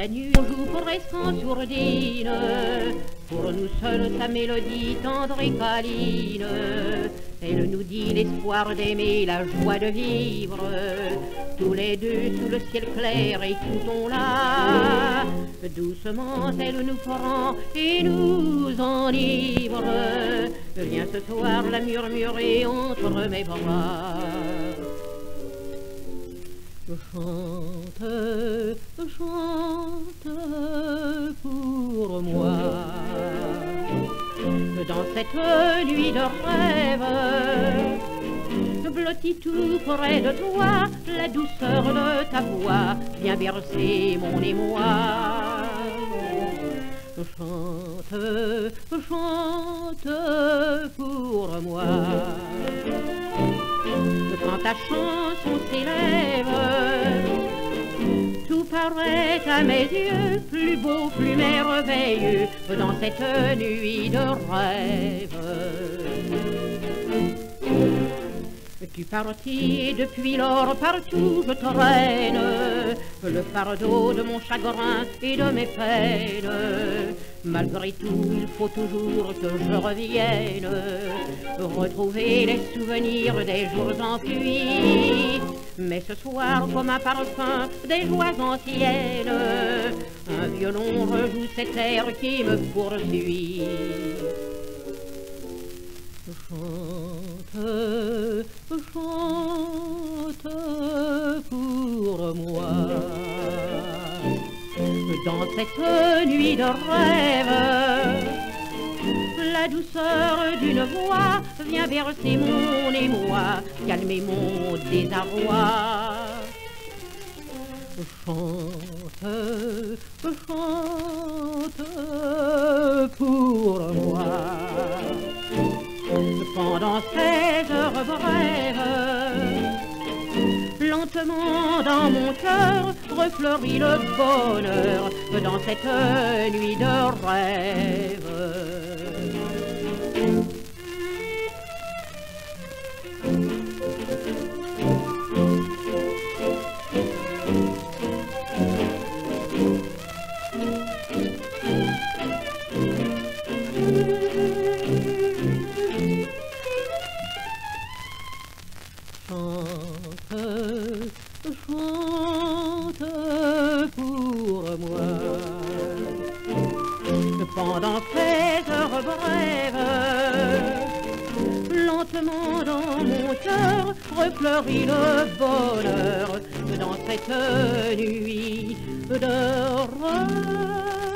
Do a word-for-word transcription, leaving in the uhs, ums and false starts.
la nuit on joue presque en sourdine, pour nous seuls sa mélodie tendre et câline. Elle nous dit l'espoir d'aimer, la joie de vivre, tous les deux sous le ciel clair écoutons-la. Doucement elle nous prend et nous enivre, viens ce soir la murmurer entre mes bras. Chante, chante pour moi, dans cette nuit de rêve, blotti tout près de toi, la douceur de ta voix vient bercer mon émoi. Chante, chante pour moi, quand ta chanson s'élève, tout paraît à mes yeux plus beau, plus merveilleux dans cette nuit de rêve. Tu partis et depuis lors partout je traîne le fardeau de mon chagrin et de mes peines. Malgré tout il faut toujours que je revienne retrouver les souvenirs des jours enfuis. Mais ce soir comme un parfum des joies anciennes, un violon rejoue cet air qui me poursuit. Chante, chante pour moi, dans cette nuit de rêve, la douceur d'une voix vient bercer mon émoi, calmer mon désarroi. Chante, chante pour moi, pendant ces heures brèves, lentement dans mon cœur refleurit le bonheur dans cette nuit de rêve. Chante, chante pour moi, pendant ces heures brèves, lentement dans mon cœur refleurit le bonheur dans cette nuit de rêve.